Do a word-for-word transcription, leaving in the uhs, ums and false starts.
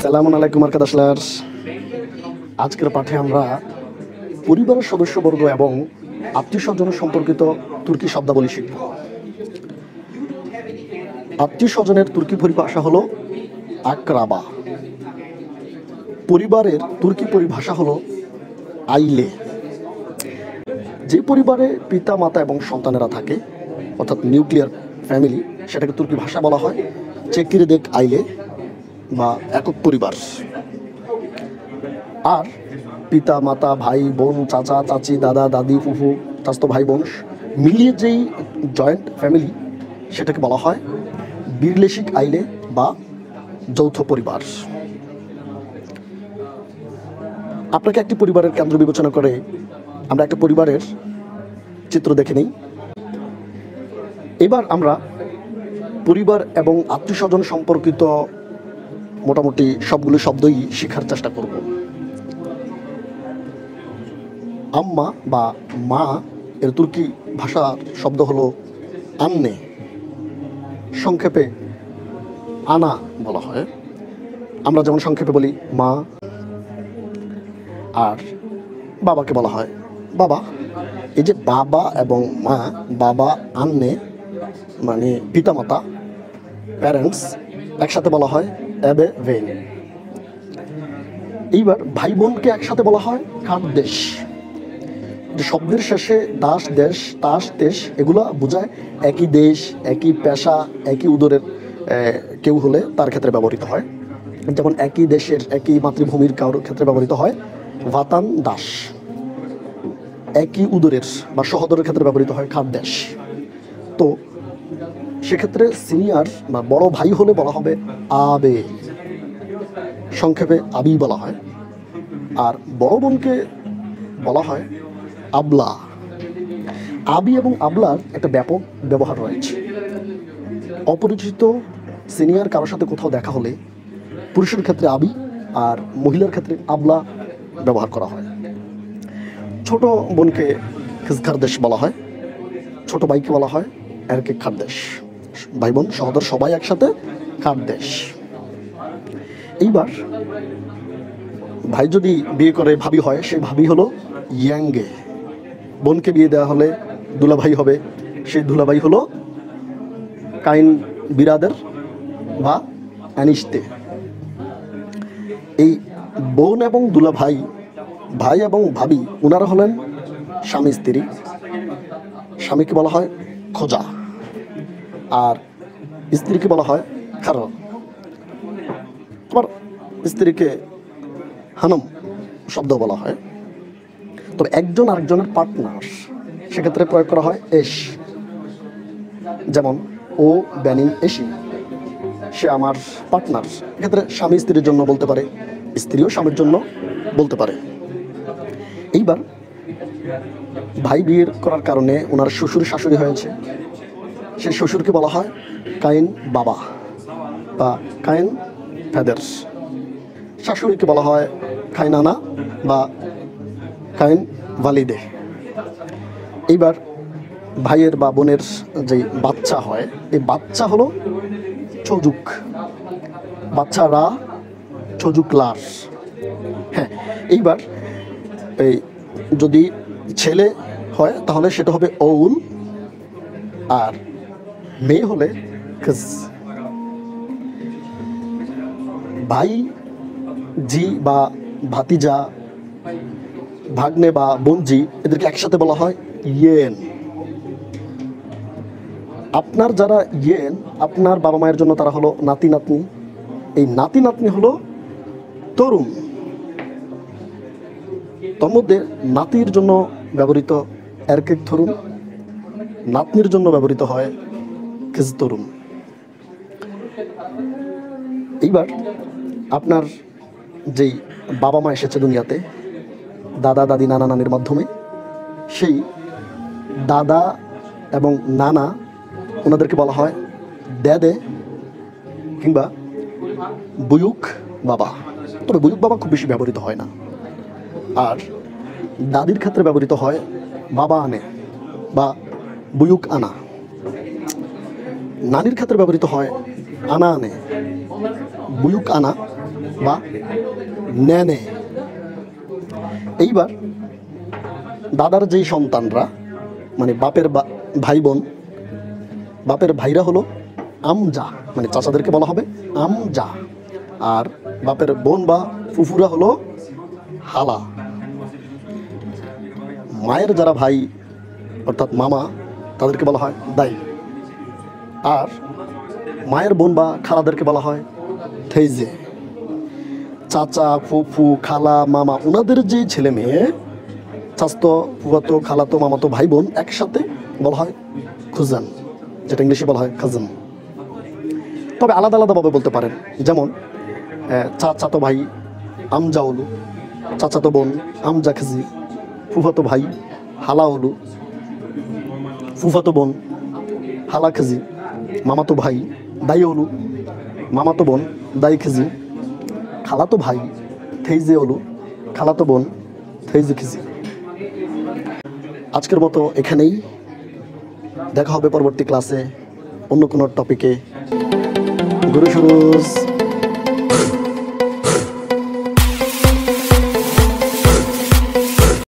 আসসালামু আলাইকুম arkadaşlar। আজকের পাঠে আমরা পরিবারের সদস্যবর্গ এবং আত্মীয়-স্বজন সম্পর্কিত তুর্কি শব্দাবলী শিখব। আত্মীয়-স্বজনের তুর্কি পরিভাষা হলো আক্রাবা। পরিবারের তুর্কি পরিভাষা হলো আইলে। যে পরিবারে পিতা মাতা এবং সন্তানেরা থাকে অর্থাৎ নিউক্লিয়ার ফ্যামিলি, সেটাকে তুর্কি ভাষা বলা হয় চেকিরদেক আইলে বা একক পরিবার। আর পিতা মাতা ভাই বোন চাচা চাচি দাদা দাদি ফুফু চাচাতো ভাই বোন মিলিয়ে যেই জয়েন্ট ফ্যামিলি, সেটাকে বলা হয় বিরলেশিক আইলে বা যৌথ পরিবার। আপনাকে একটি পরিবারের কেন্দ্র বিবেচনা করে আমরা একটা পরিবারের চিত্র দেখে নিই। এবার আমরা পরিবার এবং আত্মীয় স্বজন সম্পর্কিত মোটামুটি সবগুলো শব্দই শেখার চেষ্টা করব। আম্মা বা মা এর তুর্কি ভাষার শব্দ হলো আন্নে, সংক্ষেপে আনা বলা হয়। আমরা যেমন সংক্ষেপে বলি মা। আর বাবাকে বলা হয় বাবা। এই যে বাবা এবং মা, বাবা আন্নে মানে পিতামাতা, প্যারেন্টস, একসাথে বলা হয় এবে ভেন। এইবার ভাই বোনকে একসাথে বলা হয় কার্দেশ। শব্দের শেষে দাস দেশ তাস দেশ এগুলা বোঝায় একই দেশ, একই পেশা, একই উদরের কেউ হলে তার ক্ষেত্রে ব্যবহৃত হয়। যেমন একই দেশের একই মাতৃভূমির কারোর ক্ষেত্রে ব্যবহৃত হয় ভাতান দাস। একই উদরের বা সহোদরের ক্ষেত্রে ব্যবহৃত হয় কার্দেশ। তো সেক্ষেত্রে সিনিয়র বা বড় ভাই হলে বলা হবে আবে, সংক্ষেপে আবি বলা হয়। আর বড় বোনকে বলা হয় আবলা। আবি এবং আবলার একটা ব্যাপক ব্যবহার রয়েছে। অপরিচিত সিনিয়র কারোর সাথে কোথাও দেখা হলে পুরুষের ক্ষেত্রে আবি আর মহিলার ক্ষেত্রে আবলা ব্যবহার করা হয়। ছোট বোনকে খিজখারদেশ বলা হয়, ছোট ভাইকে বলা হয় এরকে খারদেশ। ভাই বোন সহোদর সবাই একসাথে খারদেশ। এইবার ভাই যদি বিয়ে করে ভাবি হয়, সেই ভাবি হলো ইয়াঙ্গে। বোনকে বিয়ে দেওয়া হলে দুলাভাই হবে, সেই দুলাভাই হলো কাইন বিরাদের বা অ্যানিস্তে। এই বোন এবং দুলাভাই, ভাই এবং ভাবি, ওনারা হলেন স্বামী স্ত্রী। স্বামীকে বলা হয় খোঁজা আর স্ত্রীকে বলা হয় খার। আবার স্ত্রীকে হানম শব্দ বলা হয়। তবে একজন আরেকজনের পার্টনার, সেক্ষেত্রে প্রয়োগ করা হয় এস। যেমন ও ব্যানিন এসি, সে আমার পার্টনার। এক্ষেত্রে স্বামী স্ত্রীর জন্য বলতে পারে, স্ত্রীও স্বামীর জন্য বলতে পারে। এইবার ভাই বিয়ের করার কারণে ওনার শ্বশুর শাশুড়ি হয়েছে, সেই শ্বশুরকে বলা হয় কাইন বাবা বা কাইন ফ্যাদার। শাশুড়িকে বলা হয় কাইনানা বা কাইন ভালিদে। এইবার ভাইয়ের বা বোনের যে বাচ্চা হয়, এই বাচ্চা হলো চজুক। বাচ্চারা চজুক লার। হ্যাঁ, এইবার এই যদি ছেলে হয় তাহলে সেটা হবে ওউল, আর মেয়ে হলে কস। ভাই জি বা ভাতিজা, ভাগ্নে বা বোনজি, এদেরকে একসাথে বলা হয় ইয়েন। আপনার যারা ইয়েন, আপনার বাবা মায়ের জন্য তারা হলো নাতি নাতনি। এই নাতি নাতনি হলো তরুণ। তার মধ্যে নাতির জন্য ব্যবহৃত এরকেক তরুণ, নাতনির জন্য ব্যবহৃত হয় কিজ তরুণ। এইবার আপনার যেই বাবা মা এসেছে দুনিয়াতে দাদা দাদি নানা নানির মাধ্যমে, সেই দাদা এবং নানা ওনাদেরকে বলা হয় দেদে কিংবা বুয়ুক বাবা। তবে বুয়ুক বাবা খুব বেশি ব্যবহৃত হয় না। আর দাদির ক্ষেত্রে ব্যবহৃত হয় বাবা আনে বা বুয়ুক আনা। নানির ক্ষেত্রে ব্যবহৃত হয় আনা আনে, বুয়ুক আনা বা নেনে। এইবার দাদার যেই সন্তানরা মানে বাপের ভাই বোন, বাপের ভাইরা হলো আমজা, মানে চাচাদেরকে বলা হবে আমজা, আর বাপের বোন বা ফুফুরা হলো হালা। মায়ের যারা ভাই অর্থাৎ মামা তাদেরকে বলা হয় দাই, আর মায়ের বোন বা খালাদেরকে বলা হয় থেইজে। চাচা, ফুফু, খালা, মামা ওনাদের যে ছেলে মেয়ে, চাচতো, ফুফাতো, খালাতো, মামাতো ভাই বোন একসাথে বলা হয় খুজান, যেটা ইংলিশে বলা হয় কাজিন। তবে আলাদা আলাদাভাবে বলতে পারেন, যেমন চাচাতো ভাই আমজা ওলু, চাচাতো বোন আমজা খাজি, ফুফাতো ভাই হালা ওলু, ফুফাতো বোন হালা খাজি, মামাতো ভাই দাই ওলু, মামাতো বোন দাই খাজি, খালাতো ভাই থেইজে ওলু, খালাতো বোন থেইজে খাজি। আজকের মতো এখানেই, দেখা হবে পরবর্তী ক্লাসে অন্য কোনো টপিকে। গুরু সুরুজ।